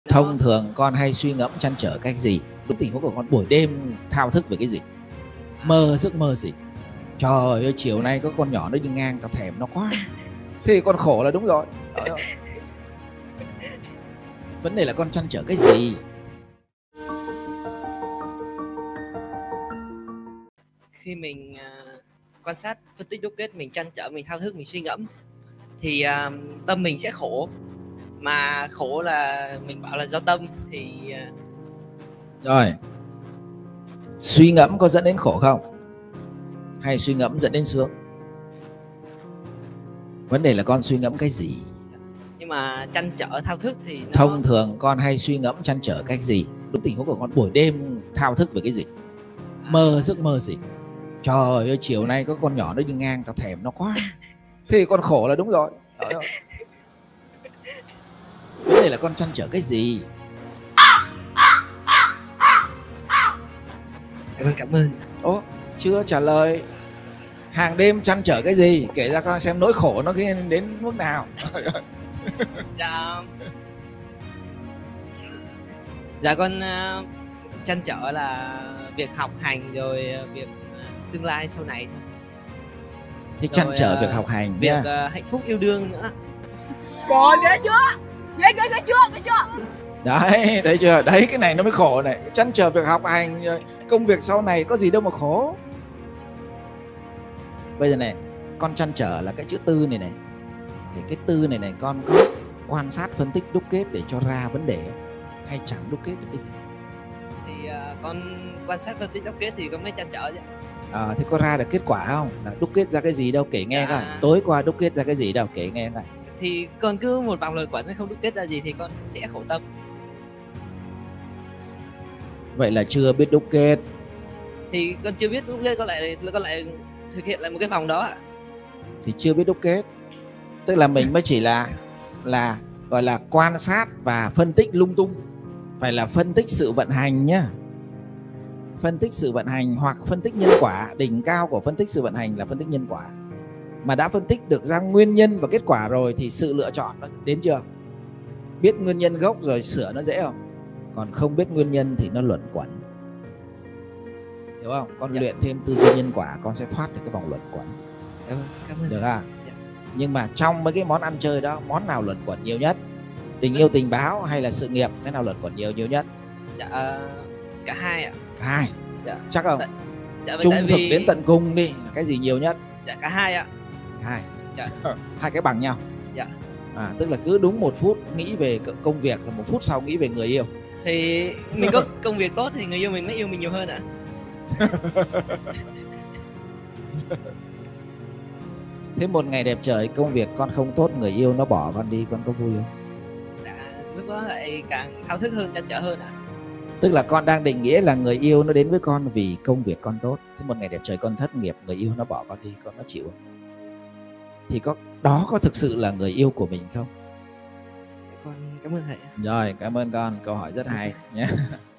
Thông thường con hay suy ngẫm trăn trở cách gì? Đúng tình huống của con buổi đêm thao thức về cái gì? Mơ giấc mơ gì? Trời ơi, chiều nay có con nhỏ nó đi ngang tao thèm nó quá. Thì con khổ là đúng rồi. Vấn đề là con trăn trở cái gì? Khi mình quan sát, phân tích, đúc kết, mình trăn trở, mình thao thức, mình suy ngẫm thì tâm mình sẽ khổ. Mà khổ là mình bảo là do tâm thì Rồi, suy ngẫm có dẫn đến khổ không? Hay suy ngẫm dẫn đến sướng? Vấn đề là con suy ngẫm cái gì? nhưng mà trăn trở, thao thức thì nó... Thông thường con hay suy ngẫm trăn trở cách gì? Đúng tình huống của con buổi đêm thao thức về cái gì? Mơ giấc mơ gì? Trời ơi, chiều nay có con nhỏ nó đi ngang tao thèm nó quá. Thì con khổ là đúng rồi. Vấn đề là con trăn trở cái gì? Vâng, cảm ơn. Ố, chưa trả lời. Hàng đêm trăn trở cái gì? Kể ra con xem nỗi khổ nó đến mức nào. Dạ con trăn trở là việc học hành rồi việc tương lai sau này. Thì trăn trở việc học hành, việc hạnh phúc yêu đương nữa. Rồi ghê chưa? Ghê chưa? Đấy, thấy chưa? Đấy, cái này nó mới khổ này. Trăn trở việc học hành, công việc sau này có gì đâu mà khổ. Bây giờ này, con trăn trở là cái chữ tư này này. Thì cái tư này này con có quan sát, phân tích, đúc kết để cho ra vấn đề hay chẳng đúc kết được cái gì? Thì con quan sát, phân tích, đúc kết thì con mới trăn trở chứ. Thế có ra được kết quả không? Là đúc kết ra cái gì đâu, kể nghe coi. Tối qua đúc kết ra cái gì đâu, kể nghe coi. Thì con cứ một vòng luẩn quẩn không đúc kết ra gì thì con sẽ khổ tâm. Vậy là chưa biết đúc kết. Thì con chưa biết đúc kết, con lại thực hiện lại một cái vòng đó ạ. Thì chưa biết đúc kết. Tức là mình mới chỉ là gọi là quan sát và phân tích lung tung. Phải là phân tích sự vận hành nhá. Phân tích sự vận hành hoặc phân tích nhân quả. Đỉnh cao của phân tích sự vận hành là phân tích nhân quả. Mà đã phân tích được ra nguyên nhân và kết quả rồi thì sự lựa chọn nó đến chưa? Biết nguyên nhân gốc rồi sửa nó dễ không? Còn không biết nguyên nhân thì nó luẩn quẩn. Hiểu không? Con luyện thêm tư duy nhân quả, con sẽ thoát được cái vòng luẩn quẩn. Cảm ơn. Được à? Nhưng mà trong mấy cái món ăn chơi đó, món nào luẩn quẩn nhiều nhất? Tình yêu, tình báo hay là sự nghiệp? Cái nào luẩn quẩn nhiều nhất? Dạ, cả hai ạ. Cả hai? Dạ. Chắc không? Dạ, trung thực đến tận cùng đi. Cái gì nhiều nhất? Dạ, cả hai ạ. Hai? Dạ. Hai cái bằng nhau? Dạ. Tức là cứ đúng 1 phút nghĩ về công việc là 1 phút sau nghĩ về người yêu. Thì mình có công việc tốt thì người yêu mình mới yêu mình nhiều hơn ạ. Thế một ngày đẹp trời công việc con không tốt, người yêu nó bỏ con đi, con có vui không? Dạ, lúc đó lại càng thao thức hơn, trăn trở hơn ạ. Tức là con đang định nghĩa là người yêu nó đến với con vì công việc con tốt. Thế một ngày đẹp trời con thất nghiệp, người yêu nó bỏ con đi, con có chịu không? Thì đó có thực sự là người yêu của mình không? Con cảm ơn thầy. Rồi, cảm ơn con, câu hỏi rất hay nhé.